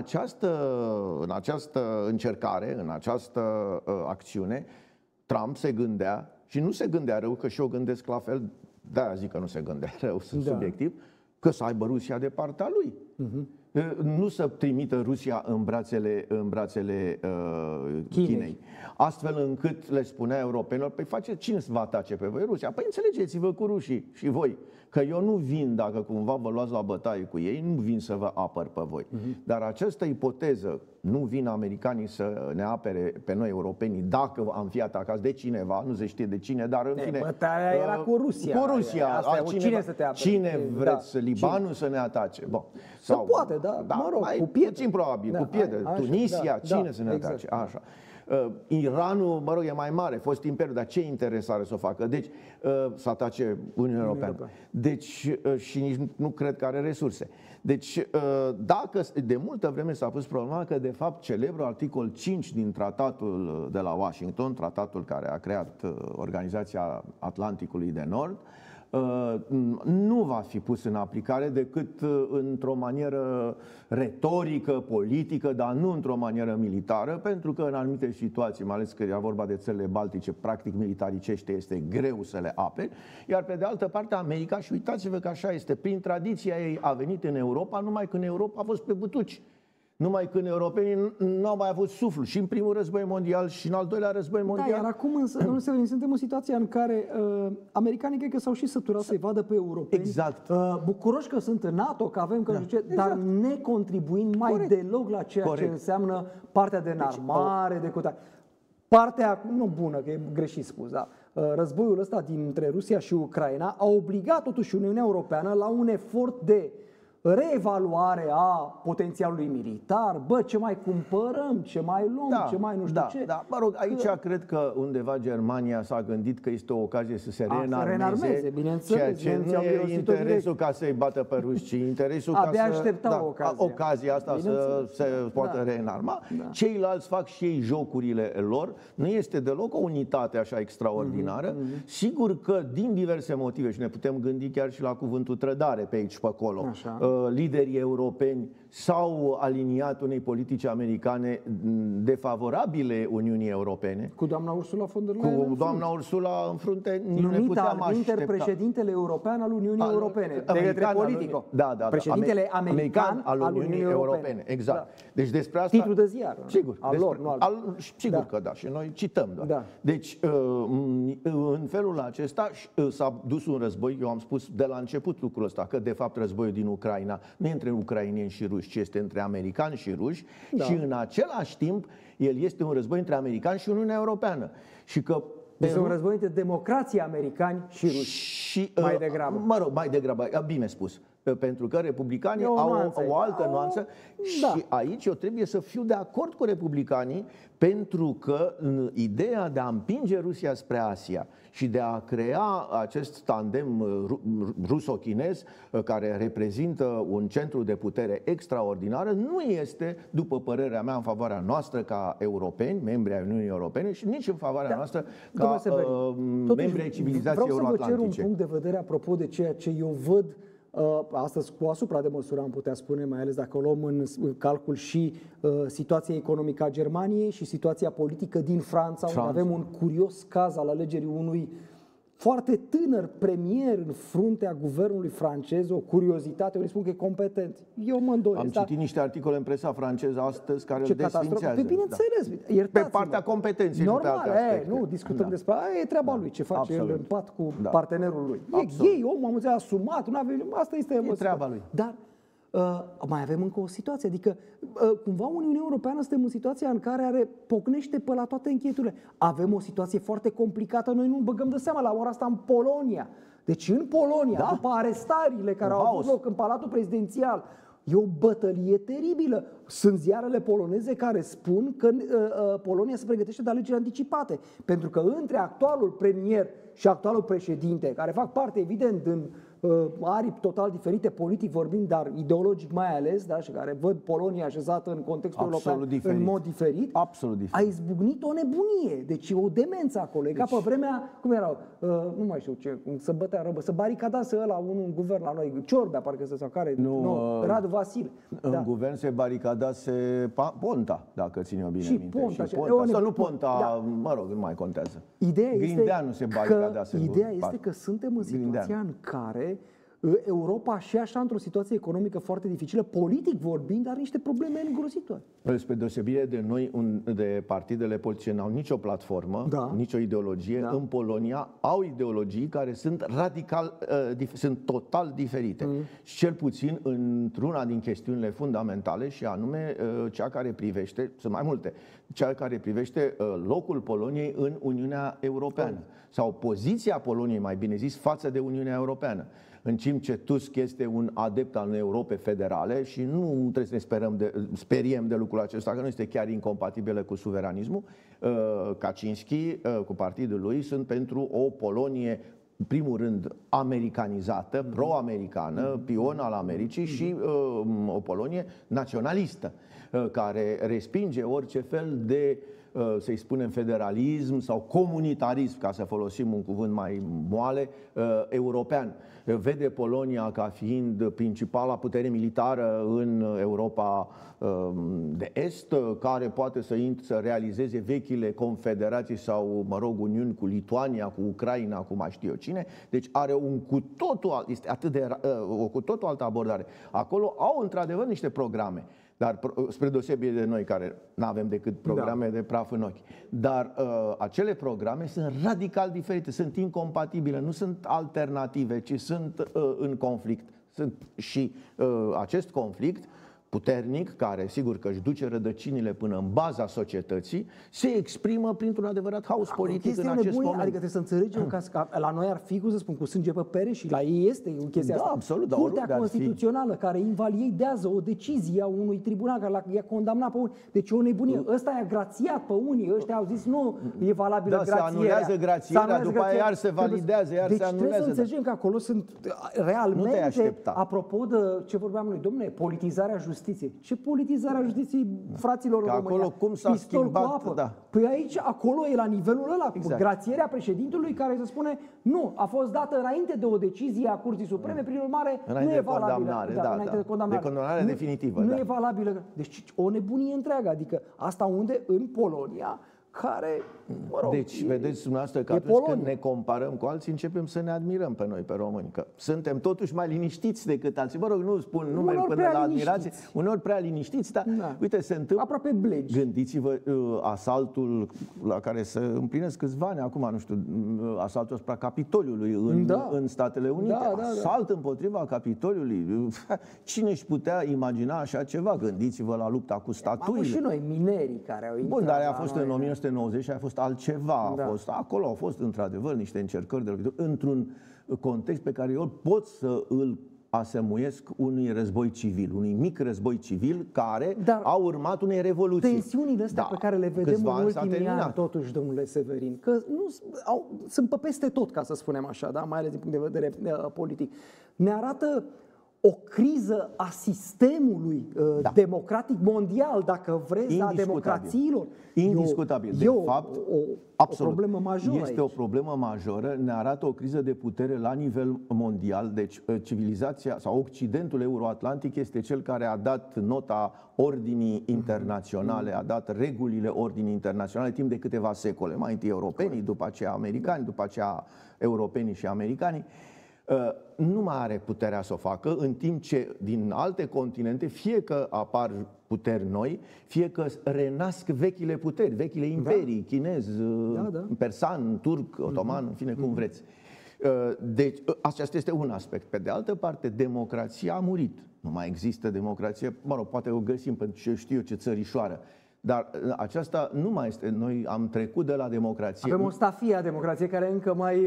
această încercare, în această acțiune, Trump se gândea, și nu se gândea rău, că și eu gândesc la fel, de-aia zic că nu se gândea rău, sunt subiectiv, că să aibă Rusia de partea lui. Nu să trimită Rusia în brațele Chinei. Astfel încât le spunea europenilor, păi cine să vă atace pe voi? Rusia. Păi înțelegeți-vă cu rușii și voi, că eu nu vin, dacă cumva vă luați la bătaie cu ei, nu vin să vă apăr pe voi. Dar această ipoteză, nu vin americanii să ne apere pe noi europenii dacă am fi atacați de cineva, nu se știe de cine, dar în fine... Bătaia era cu Rusia. Cu Rusia. Cine vreți? Libanul să ne atace? Bun. Sau poate, da, mă rog, cu pietre. Puțin probabil, cu pietre. Tunisia, cine să ne atace? Așa. Iranul, mă rog, e mai mare, fost imperiu, dar ce interes are să o facă? Deci, să atace Uniunea Europeană. Deci, și nici nu cred că are resurse. Deci, dacă de multă vreme s-a pus problema că, de fapt, celebrul articol 5 din tratatul de la Washington, tratatul care a creat Organizația Atlanticului de Nord, nu va fi pus în aplicare decât într-o manieră retorică, politică, dar nu într-o manieră militară, pentru că în anumite situații, mai ales că era vorba de țările baltice, practic militaricește este greu să le aperi, iar pe de altă parte America, și uitați-vă că așa este, prin tradiția ei a venit în Europa, numai când Europa a fost pe butuci. Numai când europenii nu au mai avut suflu și în primul război mondial și în al doilea război mondial. Da, iar acum însă, domnule Severin, suntem în situația în care americanii cred că s-au și săturat să-i vadă pe europeni. Exact. Bucuroși că sunt în NATO, că avem că dar ne contribuind mai deloc la ceea ce înseamnă partea de înarmare, de cutare. Partea, nu bună, că e greșit spus, dar războiul ăsta dintre Rusia și Ucraina a obligat totuși Uniunea Europeană la un efort de reevaluare a potențialului militar, ce mai cumpărăm, ce mai luăm, ce mai nu știu ce. Da, mă rog, aici cred că undeva Germania s-a gândit că este o ocazie să se reînarmeze, bineînțeles, ceea ce nu e interesul ca să-i bată pe ruși, ci interesul ca să ocazia asta să se poată reînarma. Ceilalți fac și ei jocurile lor, nu este deloc o unitate așa extraordinară. Sigur că din diverse motive, și ne putem gândi chiar și la cuvântul trădare pe aici și pe acolo, liderii europeni s-au aliniat unei politici americane defavorabile Uniunii Europene. Cu doamna Ursula von der Leyen. Cu doamna Ursula în frunte, nu ne puteam aștepta. Președintele european al Uniunii Europene, de către Politico. Președintele american al Uniunii Europene. Exact. Deci despre asta... Titlul de ziar. Sigur. Al lor, nu al... Sigur că da, și noi cităm doar. Deci, în felul acesta s-a dus un război, eu am spus de la început lucrul ăsta, că de fapt războiul din Ucraina nu e între ucraineni și ruși, ci este între americani și ruși, și în același timp el este un război între americani și Uniunea Europeană. Și că este un război între democrații americani și ruși, mai degrabă. Mă rog, mai degrabă, bine spus. Pentru că republicanii au o altă nuanță și aici eu trebuie să fiu de acord cu republicanii, pentru că ideea de a împinge Rusia spre Asia și de a crea acest tandem ruso-chinez care reprezintă un centru de putere extraordinară nu este, după părerea mea, în favoarea noastră ca europeni, membri ai Uniunii Europene, și nici în favoarea noastră ca membri ai civilizației euroatlantice. Vreau să vă cer un punct de vedere apropo de ceea ce eu văd astăzi cu asupra de măsură, am putea spune, mai ales dacă o luăm în calcul și situația economică a Germaniei și situația politică din Franța, unde avem un curios caz al alegerii unui foarte tânăr premier în fruntea guvernului francez, o curiozitate, eu îi spun că e competent. Eu mă îndoiesc. Am citit niște articole în presa franceză astăzi care îl desfințează. Pe bineînțeles, pe partea competenței, normal, nu pe alte aspecte. nu discutăm despre aia, e treaba lui, ce face el în pat cu partenerul lui. E gay, omul, am înțeles, asumat, asta este treaba lui. Dar mai avem încă o situație, adică cumva Uniunea Europeană suntem în situația în care pocnește pe la toate încheieturile. Avem o situație foarte complicată, noi nu băgăm de seama la ora asta în Polonia. Deci în Polonia, după arestările care au avut loc în Palatul Prezidențial, e o bătălie teribilă. Sunt ziarele poloneze care spun că Polonia se pregătește de alegeri anticipate. Pentru că între actualul premier și actualul președinte, care fac parte, evident, în aripi total diferite, politic vorbind, dar ideologic mai ales, da, și care văd Polonia așezată în contextul european în mod diferit, a izbucnit o nebunie. Deci o demență acolo. E ca pe vremea, cum erau, nu mai știu ce, cum se bătea răbă, să baricadase ăla un guvern la noi, Ciorbea parcă sau care, Radu Vasile. În guvern se baricadase Ponta, dacă ține bine și minte. Ponta, și Ponta. Sau nu Ponta, mă rog, nu mai contează. Grindeanu se baricadase. Ideea este că suntem în situația în care Europa și așa într-o situație economică foarte dificilă, politic vorbind, are niște probleme îngrozitoare. Spre deosebire de noi, de partidele politice n-au nicio platformă, nicio ideologie. În Polonia au ideologii care sunt radical, sunt total diferite. Și cel puțin într-una din chestiunile fundamentale, și anume cea care privește, sunt mai multe, cea care privește locul Poloniei în Uniunea Europeană. Sau poziția Poloniei, mai bine zis, față de Uniunea Europeană. În timp ce Tusk este un adept al unei Europe federale și nu trebuie să ne speriem de lucrul acesta, că nu este chiar incompatibilă cu suveranismul, Kaczynski, cu partidul lui, sunt pentru o Polonie, în primul rând, americanizată, pro-americană, pion al Americii și o Polonie naționalistă, care respinge orice fel de, să-i spunem, federalism sau comunitarism, ca să folosim un cuvânt mai moale, european. Vede Polonia ca fiind principala putere militară în Europa de Est, care poate să realizeze vechile confederații sau, mă rog, uniuni cu Lituania, cu Ucraina, cu mai știu eu cine. Deci are o cu totul altă abordare. Acolo au într-adevăr niște programe. Dar spre deosebire de noi care nu avem decât programe de praf în ochi. Dar acele programe sunt radical diferite, sunt incompatibile, nu sunt alternative, ci sunt în conflict. Și acest conflict puternic, care sigur că își duce rădăcinile până în baza societății, se exprimă printr-un adevărat haos politic în acest moment. Adică trebuie să înțelegem că la noi ar fi, cum să spun, cu sânge pe pere și la ei este chestia asta. Absolut, Curtea Constituțională care invalidează o decizie a unui tribunal care i-a condamnat pe unii. Deci e o nebunie. Ăsta i-a grațiat pe unii, ăștia au zis nu e valabilă grațierea. Se anulează grațierea, după aia iar se validează, iar se anulează. Deci trebuie să înțelegem că acolo sunt realmente, apropo de ce vorbeam noi, domnule, politizarea justiției. Ce politizare a justiției, fraților, în România? Acolo cum s-a schimbat, Păi aici, acolo e la nivelul ăla, cu grațierea președintelui care se spune nu, a fost dată înainte de o decizie a Curții Supreme, prin urmare nu e valabilă. Înainte de condamnare. De condamnare definitivă. Nu e valabilă. Deci o nebunie întreagă, adică asta unde? În Polonia, care, mă rog, deci, vedeți dumneavoastră că atunci când ne comparăm cu alții, începem să ne admirăm pe noi, pe români, că suntem totuși mai liniștiți decât alții. Mă rog, nu spun numeri până la admirație, uneori prea liniștiți, dar uite, se întâmplă. Aproape blegi. Gândiți-vă asaltul la care se împlinesc câțiva ani acum, nu știu, asaltul asupra Capitoliului în Statele Unite. Asalt împotriva Capitoliului. Cine își putea imagina așa ceva? Gândiți-vă la lupta cu statuile. Și noi, minerii care au intrat. Bun, dar a fost în 1990 și a fost altceva. Acolo au fost într-adevăr niște încercări de lovitură într-un context pe care eu pot să îl asemuiesc unui război civil, unui mic război civil care a urmat unei revoluții. Tensiunile astea pe care le vedem în ultimii ani, totuși, domnule Severin, că sunt pe peste tot, ca să spunem așa, mai ales din punct de vedere politic, ne arată o criză a sistemului democratic mondial, dacă vreți, a democrațiilor. Indiscutabil. De fapt, absolut, o problemă majoră este aici. o problemă majoră, ne arată o criză de putere la nivel mondial. Deci civilizația sau Occidentul euroatlantic este cel care a dat nota ordinii internaționale, a dat regulile ordinii internaționale timp de câteva secole. Mai întâi europenii, după aceea americani, după aceea europenii și americanii. Nu mai are puterea să o facă, în timp ce din alte continente, fie că apar puteri noi, fie că renasc vechile puteri, vechile imperii, chinez, persan, turc, otoman, în fine, cum vreți. Deci, acesta este un aspect. Pe de altă parte, democrația a murit. Nu mai există democrație, mă rog, poate o găsim, pentru că știu eu ce țărișoară. Dar aceasta nu mai este. Noi am trecut de la democrație. Avem o stafie a democrației care încă mai...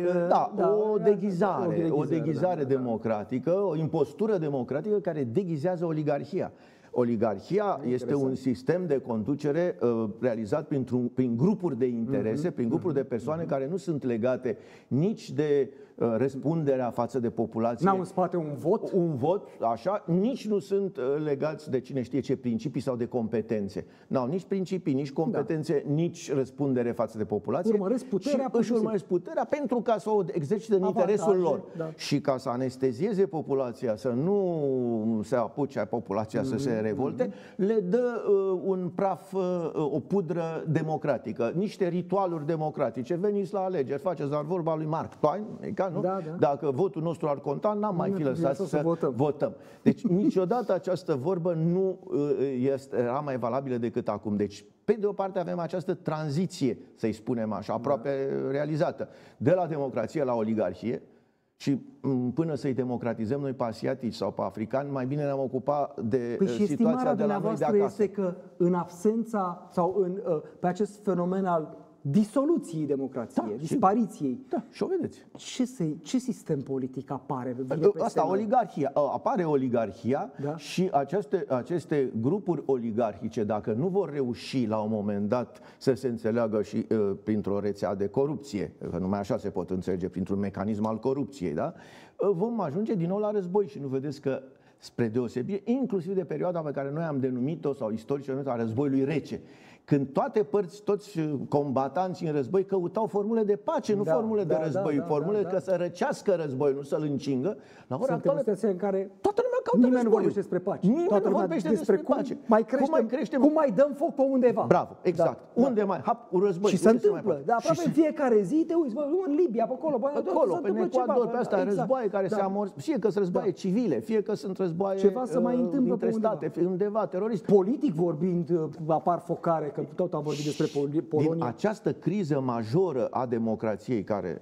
O deghizare democratică, o impostură democratică care deghizează oligarhia. Oligarhia este un sistem de conducere realizat prin grupuri de interese, prin grupuri de persoane care nu sunt legate nici de răspunderea față de populație. N-au în spate un vot? Așa, nici nu sunt legați de cine știe ce principii sau de competențe. N-au nici principii, nici competențe, nici răspundere față de populație. Urmăresc puterea, și își urmăresc puterea pentru ca să o exercite în interesul lor. Și ca să anestezieze populația, să nu se apuce populația să se revolte, le dă un praf, o pudră democratică, niște ritualuri democratice. Veniți la alegeri, faceți doar vorba lui Mark Twain, nu? Dacă votul nostru ar conta, n-am mai fi lăsat să votăm. Deci niciodată această vorbă nu era mai valabilă decât acum. Deci, pe de o parte avem această tranziție, să-i spunem așa, aproape realizată, de la democrație la oligarhie. Și până să-i democratizăm noi pe asiatici sau pe africani, mai bine ne-am ocupat de situația de la noi de acasă. Este că în absența sau pe acest fenomen al disoluției democrației, dispariției. Și o vedeți. Ce sistem politic apare? Asta, oligarhia. Apare oligarhia și aceste grupuri oligarhice, dacă nu vor reuși la un moment dat să se înțeleagă și printr-o rețea de corupție, că numai așa se pot înțelege, printr-un mecanism al corupției, vom ajunge din nou la război și nu vedeți că, spre deosebire, inclusiv de perioada pe care noi am denumit-o, sau istorici am denumit-o, a războiului rece, când toate părți, toți combatanții în război căutau formule de pace, nu formule de război, formule că să răcească război, nu să-l încingă. La ora actuală, în care toată lumea caută nimeni nu vorbește despre pace. Nimeni nu vorbește despre pace. Cum mai dăm foc pe undeva. Bravo, exact. Unde mai? Un război. Și se întâmplă. Aproape în fiecare zi te uiți, în Libia, pe acolo, în Ecuador, pe astea, războaie care se amorțesc, fie că sunt războaie civile, fie că sunt războaie ceva să mai întâmplă între state, undeva, terorist. Politic vorbind, apar focare, că tot am vorbit despre Polonia. Din această criză majoră a democrației care,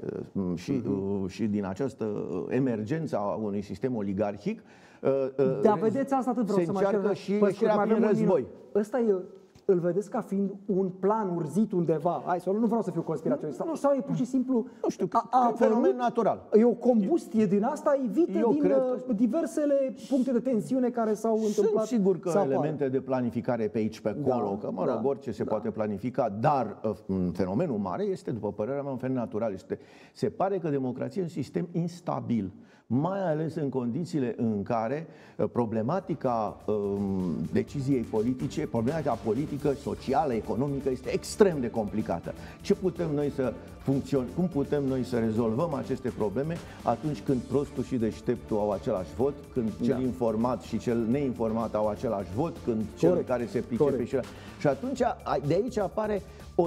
și din această emergență a unui sistem oligarhic, vedeți asta, se încearcă și ieșirea prin război. Ăsta îl vedeți ca fiind un plan urzit undeva? Nu vreau să fiu conspiraționist. Sau e pur și simplu un fenomen natural. E o combustie din asta evită din diversele puncte de tensiune care s-au întâmplat. Sunt sigur că elemente de planificare pe aici, pe acolo, că mă rog, orice se poate planifica, dar fenomenul mare este, după părerea mea, un fenomen natural. Se pare că democrația e un sistem instabil, mai ales în condițiile în care problematica deciziei politice, problematica politică, socială, economică este extrem de complicată. Ce putem noi să cum putem noi să rezolvăm aceste probleme atunci când prostul și deșteptul au același vot, când cel informat și cel neinformat au același vot, când cel care se pricepe și atunci de aici apare o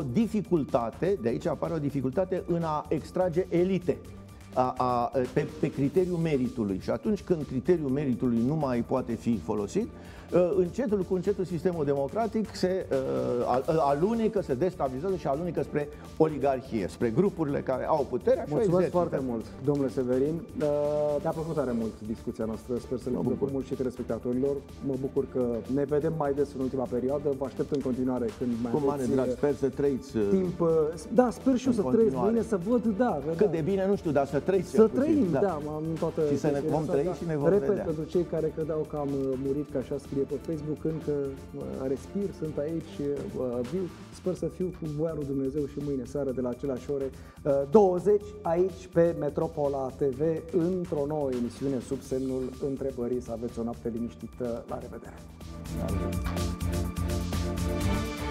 dificultate în a extrage elite. Pe criteriul meritului. Și atunci când criteriul meritului nu mai poate fi folosit, încetul cu încetul sistemul democratic se alunecă, se destabilizează și alunecă spre oligarhie, spre grupurile care au puterea. Mulțumesc foarte mult, domnule Severin. Mi-a plăcut tare mult discuția noastră. Sper să le plăcut mult și telespectatorilor. Mă bucur că ne vedem mai des în ultima perioadă. Vă aștept în continuare când mai aveți mare drag, sper să trăiți timp. Sper și eu să trăiesc bine, să văd, cât de bine, nu știu, dar să trăiți. Să trăim, da, am toată. Și să ne vom trăi și ne vom Repet, vedea. pentru cei care credeau că am murit, că așa scrie pe Facebook, încă respir, sunt aici, viu. Sper să fiu cu voia lui Dumnezeu și mâine seară de la aceleași ore 20 aici pe Metropola TV într-o nouă emisiune sub semnul întrebării. Să aveți o noapte liniștită. La revedere!